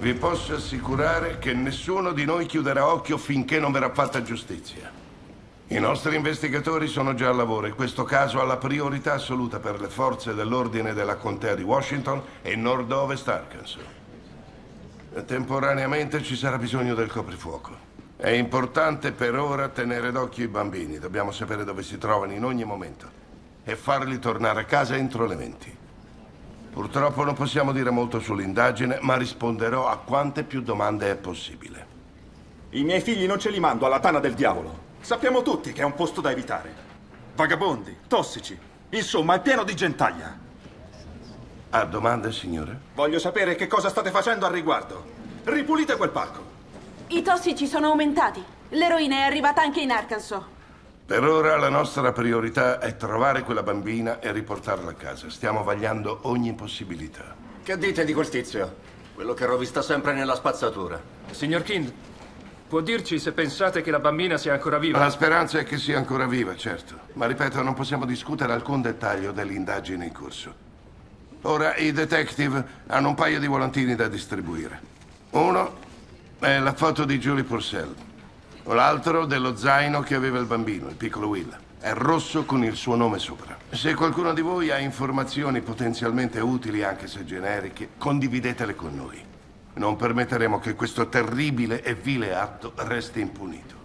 Vi posso assicurare che nessuno di noi chiuderà occhio finché non verrà fatta giustizia. I nostri investigatori sono già al lavoro e questo caso ha la priorità assoluta per le forze dell'ordine della contea di Washington e nord-ovest Arkansas. Temporaneamente ci sarà bisogno del coprifuoco. È importante per ora tenere d'occhio i bambini. Dobbiamo sapere dove si trovano in ogni momento e farli tornare a casa entro le 20. Purtroppo non possiamo dire molto sull'indagine, ma risponderò a quante più domande è possibile. I miei figli non ce li mando alla tana del diavolo. Sappiamo tutti che è un posto da evitare. Vagabondi, tossici, insomma è pieno di gentaglia. Ha domande, signore? Voglio sapere che cosa state facendo al riguardo. Ripulite quel parco. I tossici sono aumentati. L'eroina è arrivata anche in Arkansas. Per ora la nostra priorità è trovare quella bambina e riportarla a casa. Stiamo vagliando ogni possibilità. Che dite di quel tizio? Quello che rovista sempre nella spazzatura. Signor King, può dirci se pensate che la bambina sia ancora viva? La speranza è che sia ancora viva, certo. Ma ripeto, non possiamo discutere alcun dettaglio dell'indagine in corso. Ora i detective hanno un paio di volantini da distribuire. Uno è la foto di Julie Purcell. L'altro dello zaino che aveva il bambino, il piccolo Will. È rosso con il suo nome sopra. Se qualcuno di voi ha informazioni potenzialmente utili, anche se generiche, condividetele con noi. Non permetteremo che questo terribile e vile atto resti impunito.